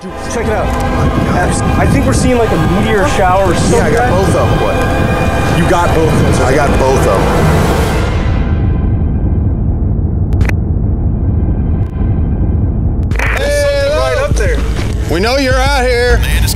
Dude, check it out. I think we're seeing like a meteor shower or something. Yeah, I got both of them. What? You got both of them. I got both of them. Hey, right up there. We know you're out here.